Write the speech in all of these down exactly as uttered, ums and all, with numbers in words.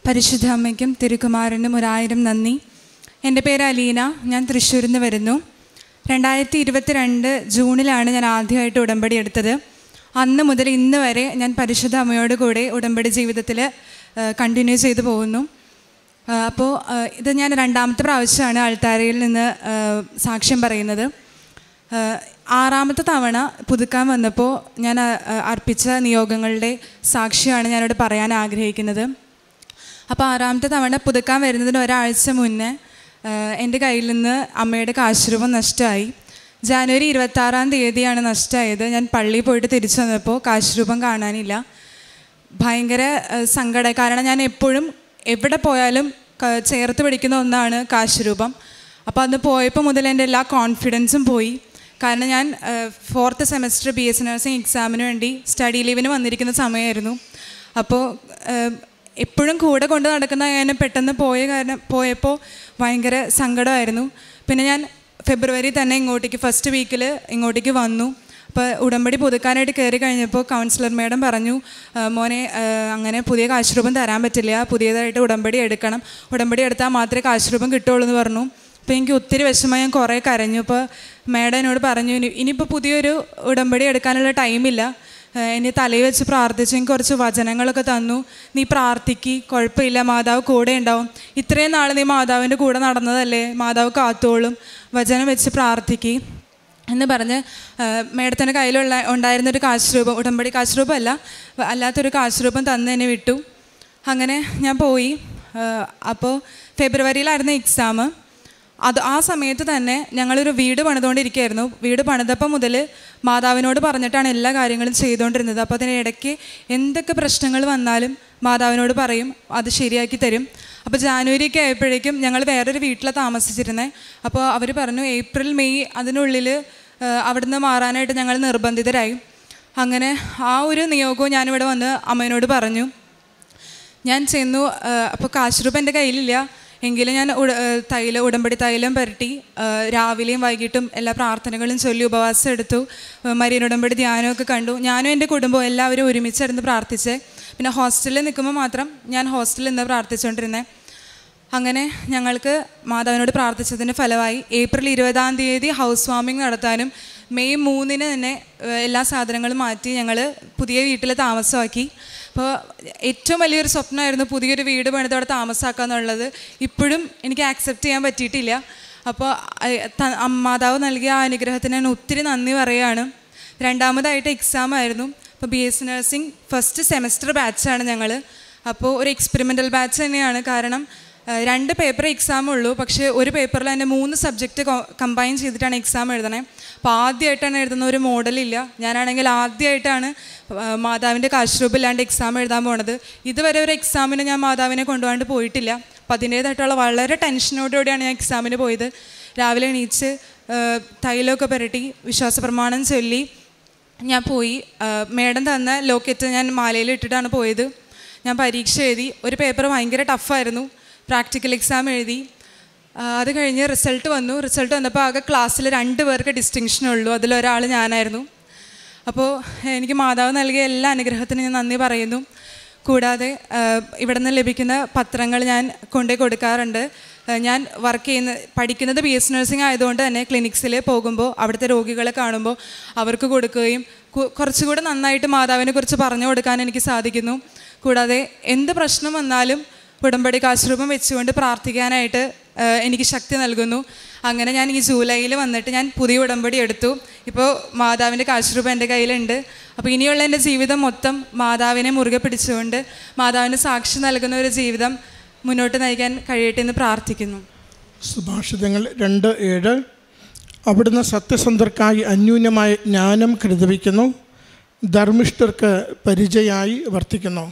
പരിശുദ്ധ അമ്മയ്ക്കും തിരുക്കുമാരനും ഒരായിരം നന്ദി. എൻ്റെ പേര് അലീന. ഞാൻ തൃശ്ശൂരിൽ നിന്ന് വരുന്നു. രണ്ടായിരത്തി ഇരുപത്തി രണ്ട് ജൂണിലാണ് ഞാൻ ആദ്യമായിട്ട് ഉടമ്പടി എടുത്തത്. അന്ന് മുതൽ ഇന്ന് വരെ ഞാൻ പരിശുദ്ധ അമ്മയോട് കൂടെ ഉടമ്പടി ജീവിതത്തിൽ കണ്ടിന്യൂ ചെയ്തു പോകുന്നു. അപ്പോൾ ഇത് ഞാൻ രണ്ടാമത്തെ പ്രാവശ്യമാണ് അൾത്താരയിൽ നിന്ന് സാക്ഷ്യം പറയുന്നത്. ആറാമത്തെ തവണ പുതുക്കാൻ വന്നപ്പോൾ ഞാൻ അർപ്പിച്ച നിയോഗങ്ങളുടെ സാക്ഷിയാണ് ഞാനിവിടെ പറയാൻ ആഗ്രഹിക്കുന്നത്. അപ്പോൾ ആറാമത്തെ തവണ പുതുക്കാൻ വരുന്നതിന് ഒരാഴ്ച മുന്നേ എൻ്റെ കയ്യിൽ നിന്ന് അമ്മയുടെ കാശുരൂപം നഷ്ടമായി. ജാനുവരി ഇരുപത്താറാം തീയതിയാണ് നഷ്ടമായത്. ഞാൻ പള്ളിയിൽ പോയിട്ട് തിരിച്ചു വന്നപ്പോൾ കാശുരൂപം കാണാനില്ല. ഭയങ്കര സങ്കടം. കാരണം ഞാൻ എപ്പോഴും എവിടെ പോയാലും ചേർത്ത് പിടിക്കുന്ന ഒന്നാണ് കാശുരൂപം. അപ്പോൾ അന്ന് പോയപ്പോൾ മുതൽ എൻ്റെ എല്ലാ കോൺഫിഡൻസും പോയി. കാരണം ഞാൻ fourth semester B S nursing എക്സാമിന് വേണ്ടി സ്റ്റഡി ലീവിന് വന്നിരിക്കുന്ന സമയമായിരുന്നു. അപ്പോൾ എപ്പോഴും കൂടെ കൊണ്ട് നടക്കുന്ന ഞാൻ പെട്ടെന്ന് പോയ കാരണം പോയപ്പോൾ ഭയങ്കര സങ്കടമായിരുന്നു. പിന്നെ ഞാൻ ഫെബ്രുവരി തന്നെ ഇങ്ങോട്ടേക്ക് ഫസ്റ്റ് വീക്കിൽ ഇങ്ങോട്ടേക്ക് വന്നു. അപ്പോൾ ഉടമ്പടി പുതുക്കാനായിട്ട് കയറി കഴിഞ്ഞപ്പോൾ കൗൺസിലർ മേഡം പറഞ്ഞു, മോനെ അങ്ങനെ പുതിയ കാശുരൂപം തരാൻ പറ്റില്ല, പുതിയതായിട്ട് ഉടമ്പടി എടുക്കണം, ഉടമ്പടി എടുത്താൽ മാത്രമേ കാശുരൂപം കിട്ടുള്ളൂ എന്ന് പറഞ്ഞു. അപ്പോൾ എനിക്ക് ഒത്തിരി വിഷമം, ഞാൻ കുറേ കരഞ്ഞു. അപ്പോൾ മേഡം എന്നോട് പറഞ്ഞു, ഇനി ഇനിയിപ്പോൾ പുതിയൊരു ഉടമ്പടി എടുക്കാനുള്ള ടൈമില്ല, എന്നെ തലയിൽ വെച്ച് പ്രാർത്ഥിച്ചു. എനിക്ക് കുറച്ച് വചനങ്ങളൊക്കെ തന്നു. നീ പ്രാർത്ഥിക്ക്, കുഴപ്പമില്ല, മാതാവ് കൂടെ ഉണ്ടാവും, ഇത്രയും നാൾ നീ മാതാവിൻ്റെ കൂടെ നടന്നതല്ലേ, മാതാവ് കാത്തോളും, വചനം വെച്ച് പ്രാർത്ഥിക്ക് എന്ന് പറഞ്ഞ് മേഡത്തിൻ്റെ കയ്യിലുള്ള ഉണ്ടായിരുന്നൊരു കാശുരൂപം, ഉടമ്പടി കാശുരൂപം അല്ല അല്ലാത്തൊരു കാശുരൂപം തന്ന് എന്നെ വിട്ടു. അങ്ങനെ ഞാൻ പോയി. അപ്പോൾ ഫെബ്രുവരിയിലായിരുന്നു എക്സാം. അത് ആ സമയത്ത് തന്നെ ഞങ്ങളൊരു വീട് പണിതുകൊണ്ടിരിക്കുകയായിരുന്നു. വീട് പണിതപ്പം മുതൽ മാതാവിനോട് പറഞ്ഞിട്ടാണ് എല്ലാ കാര്യങ്ങളും ചെയ്തുകൊണ്ടിരുന്നത്. അപ്പോൾ അതിനിടയ്ക്ക് എന്തൊക്കെ പ്രശ്നങ്ങൾ വന്നാലും മാതാവിനോട് പറയും, അത് ശരിയാക്കി തരും. അപ്പോൾ ജാനുവരിയൊക്കെ ആയപ്പോഴേക്കും ഞങ്ങൾ വേറൊരു വീട്ടിലാണ് താമസിച്ചിരുന്നത്. അപ്പോൾ അവർ പറഞ്ഞു ഏപ്രിൽ മെയ് അതിനുള്ളിൽ അവിടുന്ന് മാറാനായിട്ട് ഞങ്ങൾ നിർബന്ധിതരായി. അങ്ങനെ ആ ഒരു നിയോഗവും ഞാനിവിടെ വന്ന് അമ്മേനോട് പറഞ്ഞു. ഞാൻ ചെന്നു. അപ്പോൾ കാശുരൂപം എൻ്റെ കയ്യിലില്ല, എങ്കിലും ഞാൻ ഉട തൈലം ഉടമ്പടി തൈലം പുരട്ടി രാവിലെയും വൈകിട്ടും എല്ലാ പ്രാർത്ഥനകളും ചൊല്ലി ഉപവാസം എടുത്തു. മരിയൻ ഉടമ്പടി ധ്യാനമൊക്കെ കണ്ടു. ഞാനും എൻ്റെ കുടുംബവും എല്ലാവരും ഒരുമിച്ചിരുന്ന് പ്രാർത്ഥിച്ചേ. പിന്നെ ഹോസ്റ്റലിൽ നിൽക്കുമ്പോൾ മാത്രം ഞാൻ ഹോസ്റ്റലിൽ നിന്ന് പ്രാർത്ഥിച്ചുകൊണ്ടിരുന്നത്. അങ്ങനെ ഞങ്ങൾക്ക് മാതാവിനോട് പ്രാർത്ഥിച്ചതിൻ്റെ ഫലമായി ഏപ്രിൽ ഇരുപതാം തീയതി ഹൗസ് വാമിംഗ് നടത്താനും മെയ് മൂന്നിന് തന്നെ എല്ലാ സാധനങ്ങളും മാറ്റി ഞങ്ങൾ പുതിയ വീട്ടിൽ താമസമാക്കി. അപ്പോൾ ഏറ്റവും വലിയൊരു സ്വപ്നമായിരുന്നു പുതിയൊരു വീട് പണിതോടെ താമസാക്കുക എന്നുള്ളത്. ഇപ്പോഴും എനിക്ക് ആക്സെപ്റ്റ് ചെയ്യാൻ പറ്റിയിട്ടില്ല. അപ്പോൾ മാതാവ് നൽകിയ ആ അനുഗ്രഹത്തിന് ഞാൻ ഒത്തിരി നന്ദി പറയുകയാണ്. രണ്ടാമതായിട്ട് എക്സാം ആയിരുന്നു. അപ്പോൾ B S nursing first semester ബാച്ചാണ് ഞങ്ങൾ. അപ്പോൾ ഒരു എക്സ്പെരിമെൻ്റൽ ബാച്ച് തന്നെയാണ്. കാരണം രണ്ട് പേപ്പർ എക്സാം ഉള്ളൂ, പക്ഷേ ഒരു പേപ്പറിൽ തന്നെ മൂന്ന് സബ്ജക്റ്റ് കമ്പൈൻ ചെയ്തിട്ടാണ് എക്സാം എഴുതണേ. അപ്പോൾ ആദ്യമായിട്ടാണ് എഴുതുന്ന ഒരു മോഡലില്ല. ഞാനാണെങ്കിൽ ആദ്യമായിട്ടാണ് മാതാവിൻ്റെ കാശുരൂപം ഇല്ലാണ്ട് എക്സാം എഴുതാൻ പോണത്. ഇതുവരെ ഒരു എക്സാമിന് ഞാൻ മാതാവിനെ കൊണ്ടുപോകാണ്ട് പോയിട്ടില്ല. അപ്പോൾ അതിൻ്റേതായിട്ടുള്ള വളരെ ടെൻഷനോടുകൂടിയാണ് ഞാൻ എക്സാമിന് പോയത്. രാവിലെ എണീച്ച് തൈലമൊക്കെ പുരട്ടി വിശ്വാസ പ്രമാണം ചൊല്ലി ഞാൻ പോയി. മേഡം തന്ന ലോക്കറ്റ് ഞാൻ മാലയിൽ ഇട്ടിട്ടാണ് പോയത്. ഞാൻ പരീക്ഷ എഴുതി. ഒരു പേപ്പർ ഭയങ്കര ടഫായിരുന്നു. പ്രാക്ടിക്കൽ എക്സാം എഴുതി. അത് കഴിഞ്ഞ് റിസൾട്ട് വന്നു. റിസൾട്ട് വന്നപ്പോൾ ആകെ ക്ലാസ്സിൽ രണ്ട് പേർക്ക് ഡിസ്റ്റിങ്ഷനുള്ളൂ. അതിലൊരാൾ ഞാനായിരുന്നു. അപ്പോൾ എനിക്ക് മാതാവ് നൽകിയ എല്ലാ അനുഗ്രഹത്തിനും ഞാൻ നന്ദി പറയുന്നു. കൂടാതെ ഇവിടെ നിന്ന് ലഭിക്കുന്ന പത്രങ്ങൾ ഞാൻ കൊണ്ടുപോയി കൊടുക്കാറുണ്ട്. ഞാൻ വർക്ക് ചെയ്യുന്ന പഠിക്കുന്നത് ബി എസ് നഴ്സിംഗ് ആയതുകൊണ്ട് തന്നെ ക്ലിനിക്സിൽ പോകുമ്പോൾ അവിടുത്തെ രോഗികളെ കാണുമ്പോൾ അവർക്ക് കൊടുക്കുകയും കുറച്ചുകൂടെ നന്നായിട്ട് മാതാവിനെ കുറിച്ച് പറഞ്ഞു കൊടുക്കാൻ എനിക്ക് സാധിക്കുന്നു. കൂടാതെ എന്ത് പ്രശ്നം വന്നാലും ഉടമ്പടി കാശുരൂപം വെച്ചുകൊണ്ട് പ്രാർത്ഥിക്കാനായിട്ട് എനിക്ക് ശക്തി നൽകുന്നു. അങ്ങനെ ഞാൻ ഈ ജൂലൈയിൽ വന്നിട്ട് ഞാൻ പുതിയ ഉടമ്പടി എടുത്തു. ഇപ്പോൾ മാതാവിൻ്റെ കാശുരൂപം എൻ്റെ കയ്യിലുണ്ട്. അപ്പോൾ ഇനിയുള്ള എൻ്റെ ജീവിതം മൊത്തം മാതാവിനെ മുറുകെ പിടിച്ചുകൊണ്ട് മാതാവിന് സാക്ഷി നൽകുന്ന ഒരു ജീവിതം മുന്നോട്ട് നയിക്കാൻ കഴിയട്ടെ എന്ന് പ്രാർത്ഥിക്കുന്നു. സുഭാഷിതങ്ങൾ രണ്ട് ഏഴ്. അവിടുന്ന് സത്യസന്ധർക്കായി അന്യൂന്യമായ ജ്ഞാനം കരുതവിക്കുന്നു, ധർമ്മിഷ്ഠർക്ക് പരിചയമായി വർത്തിക്കുന്നു.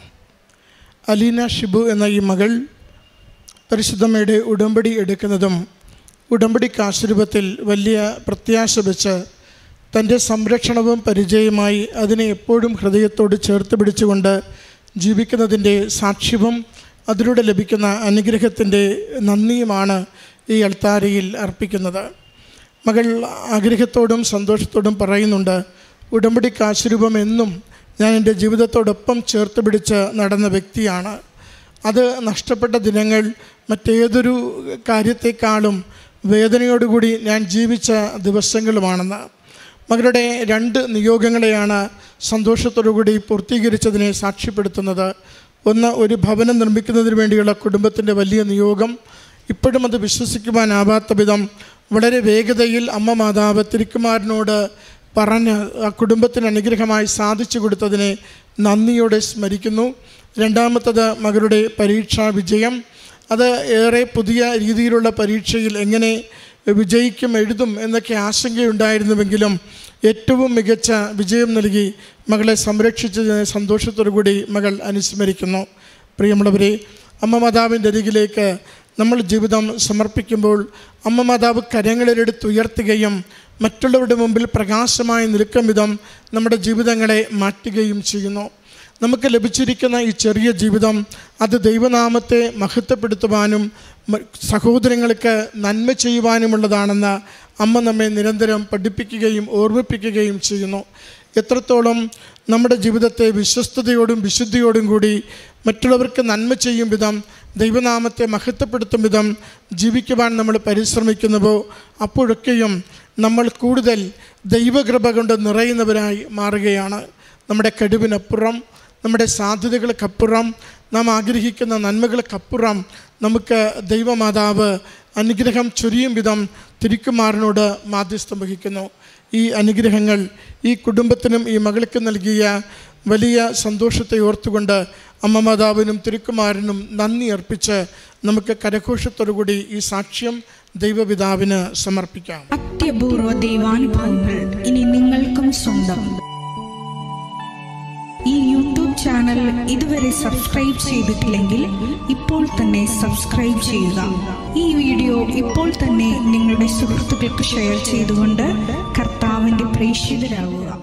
അലീന ഷിബു എന്ന ഈ മകൾ പരിശുദ്ധമ്മയുടെ ഉടമ്പടി എടുക്കുന്നതും ഉടമ്പടി കാശുരൂപത്തിൽ വലിയ പ്രത്യാശ വെച്ച് തൻ്റെ സംരക്ഷണവും പരിചയമായി അതിനെ എപ്പോഴും ഹൃദയത്തോട് ചേർത്ത് പിടിച്ചുകൊണ്ട് ജീവിക്കുന്നതിൻ്റെ സാക്ഷ്യവും അതിലൂടെ ലഭിക്കുന്ന അനുഗ്രഹത്തിൻ്റെ നന്ദിയുമാണ് ഈ അൾത്താരയിൽ അർപ്പിക്കുന്നത്. മകൾ ആഗ്രഹത്തോടും സന്തോഷത്തോടും പറയുന്നുണ്ട്, ഉടമ്പടി കാശുരൂപം എന്നും ഞാൻ എൻ്റെ ജീവിതത്തോടൊപ്പം ചേർത്ത് പിടിച്ച് നടന്ന വ്യക്തിയാണ്. അത് നഷ്ടപ്പെട്ട ദിനങ്ങൾ മറ്റേതൊരു കാര്യത്തെക്കാളും വേദനയോടുകൂടി ഞാൻ ജീവിച്ച ദിവസങ്ങളുമാണെന്ന്. മകളുടെ രണ്ട് നിയോഗങ്ങളെയാണ് സന്തോഷത്തോടുകൂടി പൂർത്തീകരിച്ചതിനെ സാക്ഷ്യപ്പെടുത്തുന്നത്. ഒന്ന്, ഒരു ഭവനം നിർമ്മിക്കുന്നതിന് വേണ്ടിയുള്ള കുടുംബത്തിൻ്റെ വലിയ നിയോഗം. ഇപ്പോഴും അത് വിശ്വസിക്കുവാനാവാത്ത വിധം വളരെ വേഗതയിൽ അമ്മ മാതാവ് തിരുക്കുമാരനോട് പറഞ്ഞ് ആ കുടുംബത്തിന് അനുഗ്രഹമായി സാധിച്ചു കൊടുത്തതിനെ നന്ദിയോടെ സ്മരിക്കുന്നു. രണ്ടാമത്തത്, മകളുടെ പരീക്ഷാ വിജയം. അത് ഏറെ പുതിയ രീതിയിലുള്ള പരീക്ഷയിൽ എങ്ങനെ വിജയിക്കും എഴുതും എന്നൊക്കെ ആശങ്കയുണ്ടായിരുന്നുവെങ്കിലും ഏറ്റവും മികച്ച വിജയം നൽകി മകളെ സംരക്ഷിച്ചതിനെ സന്തോഷത്തോടു കൂടി മകൾ അനുസ്മരിക്കുന്നു. പ്രിയമുള്ളവരെ, അമ്മ മാതാവിൻ്റെ അരികിലേക്ക് നമ്മൾ ജീവിതം സമർപ്പിക്കുമ്പോൾ അമ്മ മാതാവ് കരങ്ങളിലെടുത്തുയർത്തുകയും മറ്റുള്ളവരുടെ മുമ്പിൽ പ്രകാശമായി നിൽക്കും വിധം നമ്മുടെ ജീവിതങ്ങളെ മാറ്റുകയും ചെയ്യുന്നു. നമുക്ക് ലഭിച്ചിരിക്കുന്ന ഈ ചെറിയ ജീവിതം അത് ദൈവനാമത്തെ മഹത്വപ്പെടുത്തുവാനും സഹോദരങ്ങൾക്ക് നന്മ ചെയ്യുവാനുമുള്ളതാണെന്ന് അമ്മ നമ്മെ നിരന്തരം പഠിപ്പിക്കുകയും ഓർമ്മിപ്പിക്കുകയും ചെയ്യുന്നു. എത്രത്തോളം നമ്മുടെ ജീവിതത്തെ വിശ്വസ്തയോടും വിശുദ്ധിയോടും കൂടി മറ്റുള്ളവർക്ക് നന്മ ചെയ്യും വിധം ദൈവനാമത്തെ മഹത്വപ്പെടുത്തും വിധം ജീവിക്കുവാൻ നമ്മൾ പരിശ്രമിക്കുന്നുവോ അപ്പോഴൊക്കെയും നമ്മൾ കൂടുതൽ ദൈവകൃപ കൊണ്ട് നിറയുന്നവരായി മാറുകയാണ്. നമ്മുടെ കഴിവിനപ്പുറം, നമ്മുടെ സാധ്യതകൾക്കപ്പുറം, നാം ആഗ്രഹിക്കുന്ന നന്മകൾക്കപ്പുറം നമുക്ക് ദൈവമാതാവ് അനുഗ്രഹം ചൊരിയും വിധം തിരുക്കുമാരനോട് മാധ്യസ്ഥം വഹിക്കുന്നു. ഈ അനുഗ്രഹങ്ങൾ ഈ കുടുംബത്തിനും ഈ മകൾക്ക് നൽകിയ വലിയ സന്തോഷത്തെ ഓർത്തുകൊണ്ട് അമ്മ മാതാവിനും തിരുക്കുമാരനും നന്ദി അർപ്പിച്ച് നമുക്ക് കരഘോഷത്തോടുകൂടി ഈ സാക്ഷ്യം ദൈവപിതാവിന് സമർപ്പിക്കാം. അത്യപൂർവ ദൈവാനുഭവങ്ങൾ ഇനി നിങ്ങൾക്കും സ്വന്തം. ഈ യൂട്യൂബ് ചാനൽ ഇതുവരെ സബ്സ്ക്രൈബ് ചെയ്തിട്ടില്ലെങ്കിൽ ഇപ്പോൾ തന്നെ സബ്സ്ക്രൈബ് ചെയ്യുക. ഈ വീഡിയോ ഇപ്പോൾ തന്നെ നിങ്ങളുടെ സുഹൃത്തുക്കൾക്ക് ഷെയർ ചെയ്തുകൊണ്ട് കർത്താവിൻ്റെ പ്രേക്ഷിതരാകുക.